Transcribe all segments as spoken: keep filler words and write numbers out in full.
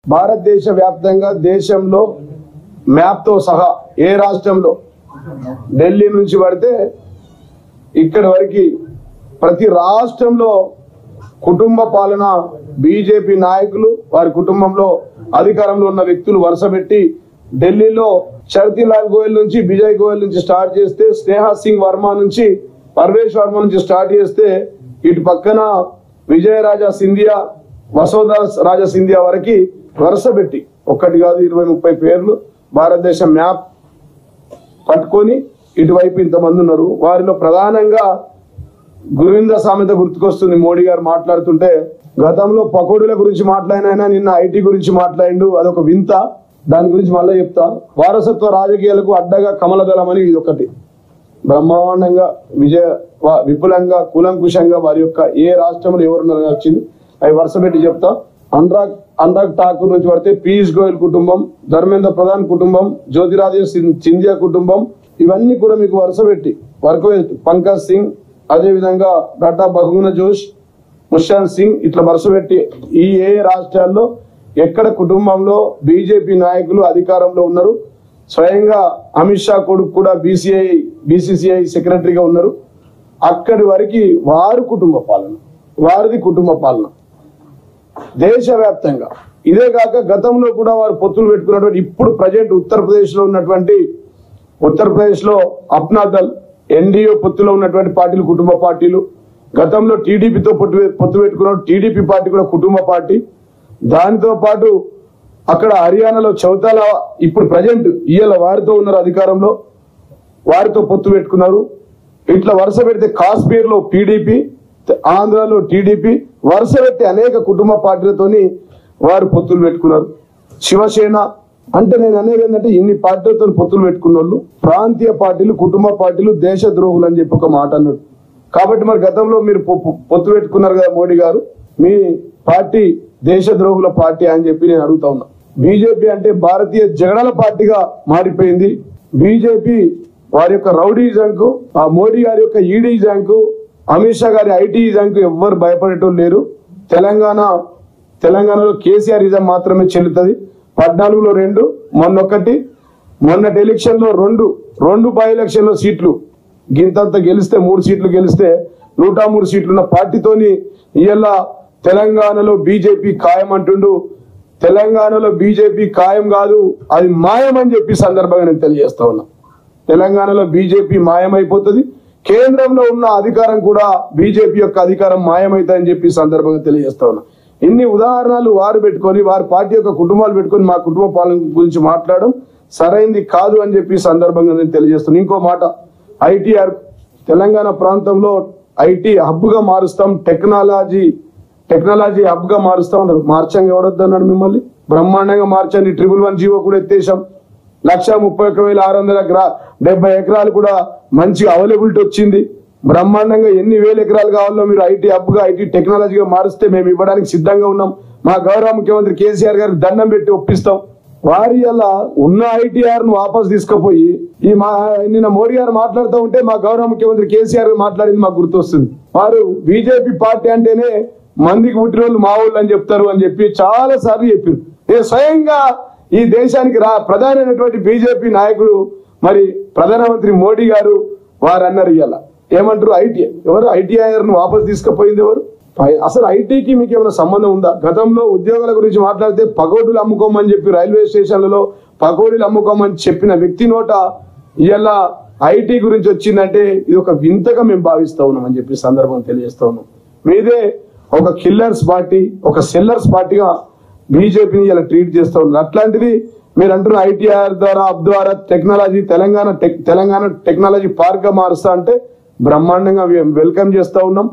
భారతదేశ వ్యాప్తంగా దేశంలో మ్యాప్తో సహా ఏ రాష్ట్రంలో ఢిల్లీ నుంచి పడితే ఇక్కడి వరకు ప్రతి రాష్ట్రంలో కుటుంబ పాలన బీజేపీ నాయకులు వారి కుటుంబంలో అధికారంలో ఉన్న వ్యక్తులు వరుసపెట్టి ఢిల్లీలో శరతిలాల్ గోయల్ నుంచి విజయ్ గోయల్ నుంచి స్టార్ట్ చేస్తే స్నేహా సింగ్ వర్మ నుంచి పర్వేష్ వర్మ నుంచి స్టార్ట్ చేస్తే ఇటు పక్కన విజయరాజా సింధియా వసోధర రాజా సింధియా వరకు వరుసపెట్టి ఒక్కటి కాదు ఇరవై ముప్పై పేర్లు భారతదేశం మ్యాప్ పట్టుకొని ఇటువైపు ఇంతమంది ఉన్నారు. వారిలో ప్రధానంగా గురువింద సామెత గుర్తుకొస్తుంది. మోడీ గారు మాట్లాడుతుంటే గతంలో పకోడీల గురించి మాట్లాడినైనా నిన్న ఐటీ గురించి మాట్లాడిండు, అదొక వింత. దాని గురించి మళ్ళీ చెప్తా. వారసత్వ రాజకీయాలకు అడ్డగా కమలదళం అని ఇది ఒకటి బ్రహ్మాండంగా విజయ విపులంగా కూలంకుషంగా వారి యొక్క ఏ రాష్ట్రంలో ఎవరున్నారని వచ్చింది అవి వరుసపెట్టి చెప్తా. అనురాగ్ అనురాగ్ ఠాకూర్ నుంచి పడితే పీయూష్ గోయల్ కుటుంబం, ధర్మేంద్ర ప్రధాన్ కుటుంబం, జ్యోతిరాదిత్య సింధియా కుటుంబం, ఇవన్నీ కూడా మీకు వరుసపెట్టి వర్క్ పంకజ్ సింగ్, అదే విధంగా డాక్టర్ బహుగుణ జోష్, ముషాంత్ సింగ్, ఇట్లా వరుసపెట్టి ఈ ఏ రాష్ట్రాల్లో ఎక్కడ కుటుంబంలో బీజేపీ నాయకులు అధికారంలో ఉన్నారు. స్వయంగా అమిత్ షా కొడుకు కూడా బీసీఐ బీసీసీఐ సెక్రటరీగా ఉన్నారు. అక్కడి వరకు వారు కుటుంబ పాలన, వారిది కుటుంబ పాలన దేశవ్యాప్తంగా. ఇదే కాక గతంలో కూడా వారు పొత్తులు పెట్టుకున్నటువంటి ఇప్పుడు ప్రజెంట్ ఉత్తరప్రదేశ్ లో ఉన్నటువంటి ఉత్తరప్రదేశ్ లో అప్నా దల్ ఎన్డీఏ పొత్తులో ఉన్నటువంటి పార్టీలు కుటుంబ పార్టీలు. గతంలో టీడీపీతో పొత్తు పొత్తు పెట్టుకున్న టీడీపీ పార్టీ కూడా కుటుంబ పార్టీ. దానితో పాటు అక్కడ హర్యానాలో చౌతాల ఇప్పుడు ప్రజెంట్ ఇవాళ వారితో ఉన్నారు అధికారంలో, వారితో పొత్తు పెట్టుకున్నారు. ఇట్లా వరుస పెడితే కాశ్మీర్ లో పీడీపీ, ఆంధ్రాలో టీడీపీ, వరుస పెట్టి అనేక కుటుంబ పార్టీలతోని వారు పొత్తులు పెట్టుకున్నారు. శివసేన అంటే నేను అనేది ఏంటంటే ఇన్ని పార్టీలతో పొత్తులు పెట్టుకున్న వాళ్ళు ప్రాంతీయ పార్టీలు, కుటుంబ పార్టీలు, దేశ ద్రోహులు అని చెప్పి ఒక మాట అన్నాడు. కాబట్టి మరి గతంలో మీరు పొత్తు పెట్టుకున్నారు కదా మోడీ గారు, మీ పార్టీ దేశ ద్రోహుల పార్టీ అని చెప్పి నేను అడుగుతా ఉన్నా. బీజేపీ అంటే భారతీయ జగడాల పార్టీగా మారిపోయింది. బీజేపీ వారి యొక్క రౌడీజంకు, ఆ మోడీ గారి యొక్క ఈడీజంకు, అమిత్ షా గారి ఐటీజంకు ఎవ్వరు భయపడేటోళ్ళు లేరు. తెలంగాణ తెలంగాణలో కేసీఆర్ ఇజం మాత్రమే చెల్లుతుంది. పద్నాలుగులో రెండు, మొన్నొక్కటి, మొన్నటి ఎలక్షన్ లో రెండు రెండు బై ఎలక్షన్ లో సీట్లు గింతంత గెలిస్తే మూడు సీట్లు గెలిస్తే నూట మూడు సీట్లున్న పార్టీతోని ఇవాళ తెలంగాణలో బీజేపీ ఖాయం అంటుండు. తెలంగాణలో బీజేపీ ఖాయం కాదు, అది మాయం అని చెప్పి సందర్భంగా నేను తెలియజేస్తా ఉన్నా. తెలంగాణలో బీజేపీ మాయమైపోతుంది, కేంద్రంలో ఉన్న అధికారం కూడా బీజేపీ యొక్క అధికారం మాయమైతుందని చెప్పి సందర్భంగా తెలియజేస్తా ఉన్నా. ఇన్ని ఉదాహరణలు వారు పెట్టుకొని వారి పార్టీ యొక్క కుటుంబాలు పెట్టుకొని మా కుటుంబ పాలన గురించి మాట్లాడడం సరైంది కాదు అని చెప్పి సందర్భంగా నేను తెలియజేస్తున్నాను. ఇంకో మాట, ఐటీఆర్ తెలంగాణ ప్రాంతంలో ఐటీ హబ్ గా మారుస్తాం, టెక్నాలజీ టెక్నాలజీ హబ్ గా మారుస్తాం అన్నారు. మార్చంగా ఎవడొద్దు అన్నాడు మిమ్మల్ని? బ్రహ్మాండంగా మార్చండి. ట్రిపుల్ వన్ జీవో కూడా ఎత్తేసాం. లక్ష ముప్పై ఒక్క వేల ఆరు వందల గ్రా డెబ్బై ఎకరాలు కూడా మంచిగా అవైలబిలిటీ వచ్చింది. బ్రహ్మాండంగా ఎన్ని వేల ఎకరాలు కావాలో మీరు ఐటీ హబ్ గా ఐటీ టెక్నాలజీగా మారిస్తే మేము ఇవ్వడానికి సిద్ధంగా ఉన్నాం. మా గౌరవ ముఖ్యమంత్రి కేసీఆర్ గారికి దండం పెట్టి ఒప్పిస్తాం. వారి అలా ఉన్న ఐటీఆర్ ను వాపస్ తీసుకుపోయి ఈ మా నిన్న మోడీ గారు మాట్లాడుతూ ఉంటే మా గౌరవ ముఖ్యమంత్రి కేసీఆర్ మాట్లాడింది మాకు గుర్తొస్తుంది. వారు బీజేపీ పార్టీ అంటేనే మందికి పుట్టిన వాళ్ళు మా ఊళ్ళు అని చెప్తారు అని చెప్పి చాలా సార్లు చెప్పారు. నేను స్వయంగా ఈ దేశానికి రా ప్రధానమైనటువంటి బీజేపీ నాయకుడు మరి ప్రధానమంత్రి మోడీ గారు వారు అన్నారు. ఇవాళ ఏమంటారు? ఐటీ ఎవరు ఐటీఐఆర్ ను వాపస్ తీసుకుపోయింది ఎవరు? అసలు ఐటీకి మీకు ఏమైనా సంబంధం ఉందా? గతంలో ఉద్యోగాల గురించి మాట్లాడితే పకోడీలు అమ్ముకోమని చెప్పి రైల్వే స్టేషన్లలో పకోడీలు అమ్ముకోమని చెప్పిన వ్యక్తి నోట ఇవాళ ఐటీ గురించి వచ్చిందంటే ఇది ఒక వింతగా మేము భావిస్తా ఉన్నాం అని చెప్పి సందర్భం తెలియజేస్తా ఉన్నాం. మీదే ఒక కిల్లర్స్ పార్టీ, ఒక సెల్లర్స్ పార్టీగా బీజేపీని ఇలా ట్రీట్ చేస్తూ ఉన్నారు. అట్లాంటిది మీరు అంటున్న ఐటీఆర్ ద్వారా అబ్ ద్వారా technology Telangana Telangana technology park గా మారుస్తా అంటే బ్రహ్మాండంగా వెల్కమ్ చేస్తా ఉన్నాం.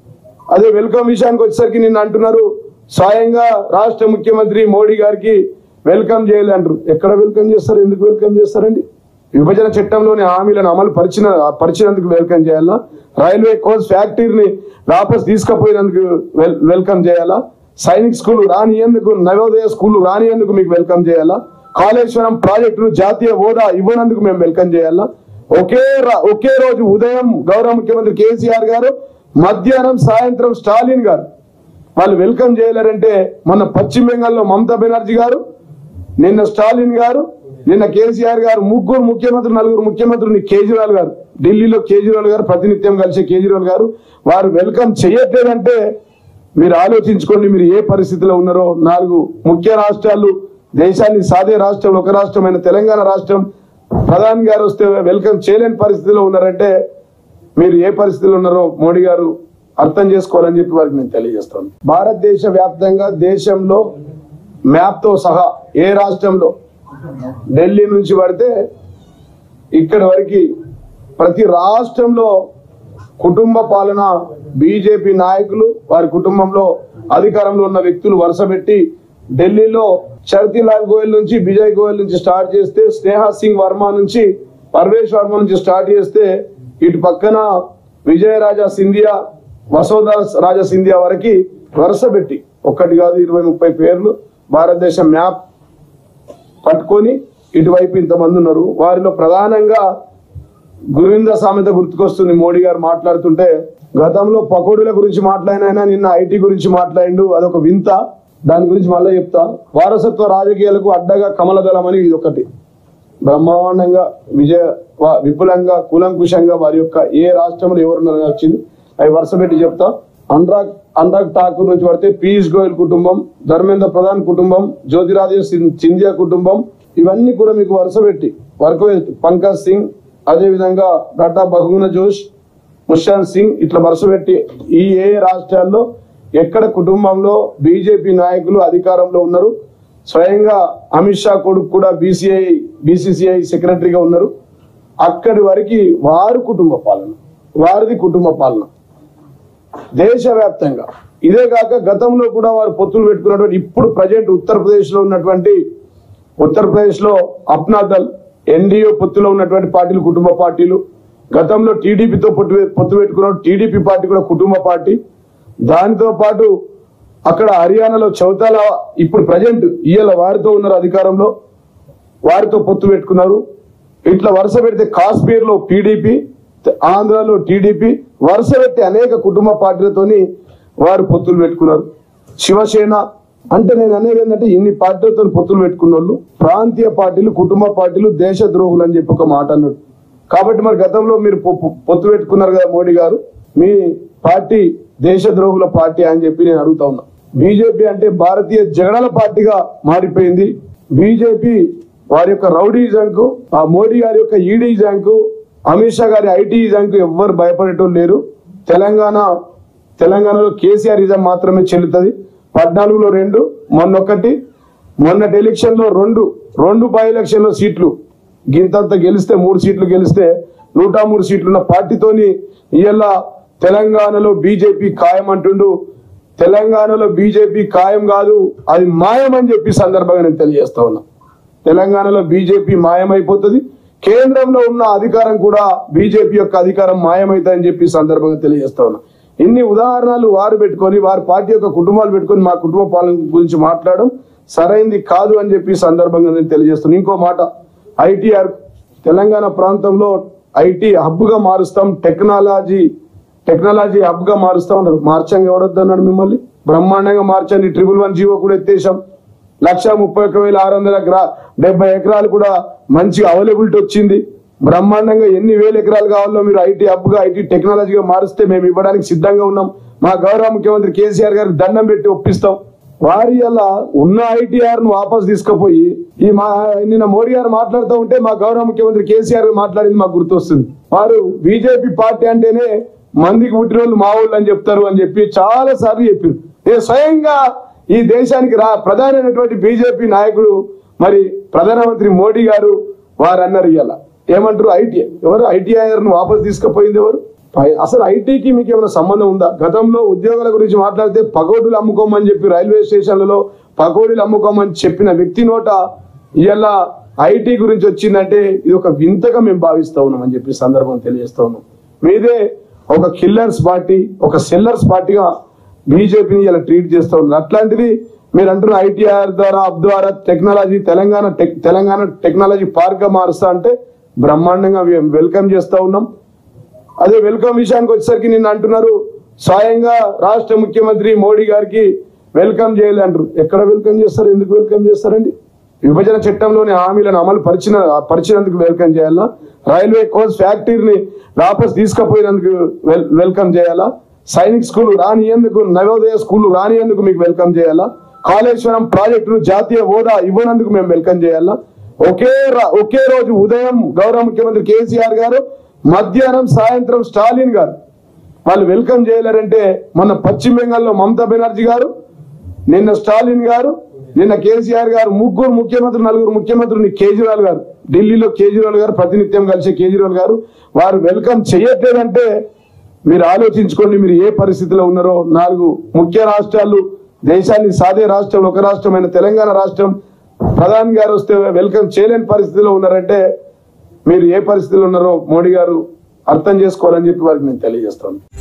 అదే వెల్కమ్ విషయానికి వచ్చేసరికి నిన్న అంటున్నారు స్వయంగా రాష్ట్ర ముఖ్యమంత్రి మోడీ గారికి వెల్కమ్ చేయాలి అంటారు. ఎక్కడ వెల్కమ్ చేస్తారు? ఎందుకు వెల్కమ్ చేస్తారండి? విభజన చట్టంలోని హామీలను అమలు పరిచిన పరిచినందుకు వెల్కమ్ చేయాలా? రైల్వే కోచ్ ఫ్యాక్టరీని వాపస్ తీసుకుపోయినందుకు వెల్కమ్ చేయాలా? సైనిక్ స్కూల్ రానియందుకు, నవోదయ స్కూల్ రానియందుకు మీకు వెల్కమ్ చేయాలా? కాళేశ్వరం ప్రాజెక్టును జాతీయ హోదా ఇవ్వనందుకు మేము వెల్కమ్ చేయాలా? ఒకే ఒకే రోజు ఉదయం గౌరవ ముఖ్యమంత్రి కేసీఆర్ గారు, మధ్యాహ్నం సాయంత్రం స్టాలిన్ గారు వాళ్ళు వెల్కమ్ చేయలేరంటే మన పశ్చిమ బెంగాల్లో మమతా బెనర్జీ గారు, నిన్న స్టాలిన్ గారు, నిన్న కేసీఆర్ గారు, ముగ్గురు ముఖ్యమంత్రులు, నలుగురు ముఖ్యమంత్రులు, కేజ్రీవాల్ గారు, ఢిల్లీలో కేజ్రీవాల్ గారు ప్రతినిత్యం కలిసే కేజ్రీవాల్ గారు వారు వెల్కమ్ చేయట్లేదంటే మీరు ఆలోచించుకోండి మీరు ఏ పరిస్థితిలో ఉన్నారో. నాలుగు ముఖ్య రాష్ట్రాలు దేశాన్ని సాదే రాష్ట్రం, ఒక రాష్ట్రమైన తెలంగాణ రాష్ట్రం ప్రధాని గారు వస్తే వెల్కమ్ చేయలేని పరిస్థితిలో ఉన్నారంటే మీరు ఏ పరిస్థితిలో ఉన్నారో మోడీ గారు అర్థం చేసుకోవాలని చెప్పి వారికి నేను తెలియజేస్తాను. భారతదేశ వ్యాప్తంగా దేశంలో మ్యాప్ తో సహా ఏ రాష్ట్రంలో ఢిల్లీ నుంచి పడితే ఇక్కడి వరకు ప్రతి రాష్ట్రంలో కుటుంబ పాలన బీజేపీ నాయకులు వారి కుటుంబంలో అధికారంలో ఉన్న వ్యక్తులు వరుస పెట్టి ఢిల్లీలో శరతిలాల్ గోయల్ నుంచి విజయ్ గోయల్ నుంచి స్టార్ట్ చేస్తే, స్నేహా సింగ్ వర్మ నుంచి పర్వేష్ వర్మ నుంచి స్టార్ట్ చేస్తే, ఇటు పక్కన విజయరాజా సింధియా, వసోధర రాజా సింధియా వరకు వరుస పెట్టి ఒక్కటి కాదు ఇరవై ముప్పై పేర్లు భారతదేశం మ్యాప్ పట్టుకొని ఇటువైపు ఇంతమంది ఉన్నారు. వారిలో ప్రధానంగా గురింద సామెత గుర్తుకొస్తుంది. మోడీ గారు మాట్లాడుతుంటే గతంలో పకోడీల గురించి మాట్లాడినైనా నిన్న ఐటీ గురించి మాట్లాడిండు, అదొక వింత. దాని గురించి మళ్ళీ చెప్తా. వారసత్వ రాజకీయాలకు అడ్డగా కమలదళం అని ఇది ఒకటి బ్రహ్మాండంగా విజయ విపులంగా కూలంకుషంగా వారి యొక్క ఏ రాష్ట్రంలో ఎవరున్నారని వచ్చింది అవి వరుస పెట్టి చెప్తా. అనురాగ్ అనురాగ్ ఠాకూర్ నుంచి పడితే పీయూష్ గోయల్ కుటుంబం, ధర్మేంద్ర ప్రధాన్ కుటుంబం, జ్యోతిరాదిత్య సింధియా కుటుంబం, ఇవన్నీ కూడా మీకు వరుస పెట్టి వర్క్ పంకజ్ సింగ్, అదే విధంగా డాటా బహుగుణ జోష్, ముషాంత్ సింగ్, ఇట్లా వరుస పెట్టి ఈ ఏ రాష్ట్రాల్లో ఎక్కడ కుటుంబంలో బీజేపీ నాయకులు అధికారంలో ఉన్నారు. స్వయంగా అమిత్ షా కొడుకు కూడా బీసీఐ బీసీసీఐ సెక్రటరీగా ఉన్నారు. అక్కడి వరకు వారు కుటుంబ పాలన, వారిది కుటుంబ పాలన దేశవ్యాప్తంగా. ఇదే కాక గతంలో కూడా వారు పొత్తులు పెట్టుకున్నటువంటి ఇప్పుడు ప్రజెంట్ ఉత్తరప్రదేశ్ లో ఉన్నటువంటి ఉత్తరప్రదేశ్ లో అప్నా దల్ ఎన్డీఏ పొత్తులో ఉన్నటువంటి పార్టీలు కుటుంబ పార్టీలు. గతంలో టీడీపీతో పొత్తు పొత్తు పెట్టుకున్న టీడీపీ పార్టీ కూడా కుటుంబ పార్టీ. దానితో పాటు అక్కడ హర్యానాలో చౌతాల ఇప్పుడు ప్రజెంట్ ఇవాళ వారితో ఉన్నారు అధికారంలో, వారితో పొత్తు పెట్టుకున్నారు. ఇట్లా వరుస పెడితే కాశ్మీర్ లో పీడీపీ, ఆంధ్రాలో టీడీపీ, వరుస పెట్టి అనేక కుటుంబ పార్టీలతోని వారు పొత్తులు పెట్టుకున్నారు. శివసేన అంటే నేను అనేది ఏంటంటే ఇన్ని పార్టీలతో పొత్తులు పెట్టుకున్న వాళ్ళు ప్రాంతీయ పార్టీలు, కుటుంబ పార్టీలు, దేశ ద్రోహులు అని చెప్పి ఒక మాట అన్నాడు. కాబట్టి మరి గతంలో మీరు పొత్తు పెట్టుకున్నారు కదా మోడీ గారు, మీ పార్టీ దేశ ద్రోహుల పార్టీ అని చెప్పి నేను అడుగుతా ఉన్నా. బీజేపీ అంటే భారతీయ జగడాల పార్టీగా మారిపోయింది. బీజేపీ వారి యొక్క రౌడీజంకు, ఆ మోడీ గారి యొక్క ఈడీజంకు, అమిత్ షా గారి ఐటీజంకు ఎవ్వరు భయపడేటోళ్ళు లేరు. తెలంగాణ తెలంగాణలో కేసీఆర్ ఇజం మాత్రమే చెల్లుతుంది. పద్నాలుగులో రెండు, మొన్నొక్కటి, మొన్నటి ఎలక్షన్ లో రెండు రెండు బై ఎలక్షన్ లో సీట్లు గింతంత గెలిస్తే మూడు సీట్లు గెలిస్తే నూట మూడు సీట్లున్న పార్టీతోని ఇవాళ తెలంగాణలో బీజేపీ ఖాయం అంటుండు. తెలంగాణలో బీజేపీ ఖాయం కాదు, అది మాయం అని చెప్పి సందర్భంగా నేను తెలియజేస్తా ఉన్నా. తెలంగాణలో బీజేపీ మాయమైపోతుంది, కేంద్రంలో ఉన్న అధికారం కూడా బీజేపీ యొక్క అధికారం మాయమైతుందని చెప్పి సందర్భంగా తెలియజేస్తా ఉన్నా. ఇన్ని ఉదాహరణలు వారు పెట్టుకొని వారి పార్టీ యొక్క కుటుంబాలు పెట్టుకొని మా కుటుంబ పాలన గురించి మాట్లాడడం సరైంది కాదు అని చెప్పి సందర్భంగా నేను తెలియజేస్తున్నాను. ఇంకో మాట, ఐటీఆర్ తెలంగాణ ప్రాంతంలో ఐటీ హబ్ గా మారుస్తాం, టెక్నాలజీ టెక్నాలజీ హబ్ గా మారుస్తాం అన్నారు. మార్చంగా ఎవడొద్దు అన్నాడు మిమ్మల్ని? బ్రహ్మాండంగా మార్చండి. ట్రిపుల్ వన్ జీవో కూడా ఎత్తేసాం. లక్ష ముప్పై ఒక్క వేల ఆరు వందల గ్రా డెబ్బై ఎకరాలు కూడా మంచిగా అవైలబిలిటీ వచ్చింది. బ్రహ్మాండంగా ఎన్ని వేల ఎకరాలు కావాలో మీరు ఐటీ హబ్ గా ఐటీ టెక్నాలజీగా మారిస్తే మేము ఇవ్వడానికి సిద్ధంగా ఉన్నాం. మా గౌరవ ముఖ్యమంత్రి కేసీఆర్ గారికి దండం పెట్టి ఒప్పిస్తాం. వారి అలా ఉన్న ఐటీఆర్ ను వాపస్ తీసుకుపోయి ఈ మా నిన్న మోడీ గారు మాట్లాడుతూ ఉంటే మా గౌరవ ముఖ్యమంత్రి కేసీఆర్ మాట్లాడింది మాకు గుర్తొస్తుంది. వారు బీజేపీ పార్టీ అంటేనే మందికి పుట్టిన వాళ్ళు మా ఊళ్ళు అని చెప్తారు అని చెప్పి చాలా సార్లు చెప్పారు. నేను స్వయంగా ఈ దేశానికి రా ప్రధానమైనటువంటి బీజేపీ నాయకుడు మరి ప్రధానమంత్రి మోడీ గారు వారు అన్నారు. ఇలా ఏమంటారు, ఐటీ ఎవరు ఐటీఐఆర్ ను వాపస్ తీసుకుపోయింది ఎవరు? అసలు ఐటీకి మీకు ఏమైనా సంబంధం ఉందా? గతంలో ఉద్యోగాల గురించి మాట్లాడితే పకోడీలు అమ్ముకోమని చెప్పి రైల్వే స్టేషన్లలో పకోడీలు అమ్ముకోమని చెప్పిన వ్యక్తి నోట ఇలా ఐటీ గురించి వచ్చిందంటే ఇది ఒక వింతగా మేము భావిస్తా ఉన్నాం అని చెప్పి సందర్భం తెలియజేస్తా ఉన్నాం. మీదే ఒక కిల్లర్స్ పార్టీ, ఒక సెల్లర్స్ పార్టీగా బీజేపీని ఇలా ట్రీట్ చేస్తూ ఉన్నారు. అట్లాంటిది మీరు అంటున్న ఐటీఆర్ ద్వారా అబ్ ద్వారా technology Telangana Telangana technology park గా మారుస్తా అంటే బ్రహ్మాండంగా వెల్కమ్ చేస్తా ఉన్నాం. అదే వెల్కమ్ విషయానికి వచ్చేసరికి నిన్న అంటున్నారు స్వయంగా రాష్ట్ర ముఖ్యమంత్రి మోడీ గారికి వెల్కమ్ చేయాలి అంటారు. ఎక్కడ వెల్కమ్ చేస్తారు? ఎందుకు వెల్కమ్ చేస్తారండి? విభజన చట్టంలోని హామీలను అమలు పరిచిన పరిచినందుకు వెల్కమ్ చేయాలా? రైల్వే కోచ్ ఫ్యాక్టరీని వాపస్ తీసుకుపోయినందుకు వెల్కమ్ చేయాలా? సైనిక్ స్కూల్ రానియందుకు, నవోదయ స్కూల్ రానియందుకు మీకు వెల్కమ్ చేయాలా? కాళేశ్వరం ప్రాజెక్టును జాతీయ హోదా ఇవ్వనందుకు మేము వెల్కమ్ చేయాలా? ఒకే ఒకే రోజు ఉదయం గౌరవ ముఖ్యమంత్రి కేసీఆర్ గారు, మధ్యాహ్నం సాయంత్రం స్టాలిన్ గారు వాళ్ళు వెల్కమ్ చేయలేరంటే, మొన్న పశ్చిమ బెంగాల్లో మమతా బెనర్జీ గారు, నిన్న స్టాలిన్ గారు, నిన్న కేసీఆర్ గారు, ముగ్గురు ముఖ్యమంత్రులు, నలుగురు ముఖ్యమంత్రులు, కేజ్రీవాల్ గారు, ఢిల్లీలో కేజ్రీవాల్ గారు ప్రతినిత్యం కలిసే కేజ్రీవాల్ గారు వారు వెల్కమ్ చేయట్లేదంటే మీరు ఆలోచించుకోండి మీరు ఏ పరిస్థితిలో ఉన్నారో. నాలుగు ముఖ్య రాష్ట్రాలు, దేశాన్ని సాదే రాష్ట్రం, ఒక రాష్ట్రమైన తెలంగాణ రాష్ట్రం ప్రధాని గారు వస్తే వెల్కమ్ చేయలేని పరిస్థితిలో ఉన్నారంటే మీరు ఏ పరిస్థితిలో ఉన్నారో మోడీ గారు అర్థం చేసుకోవాలని చెప్పి వారికి నేను తెలియజేస్తాను.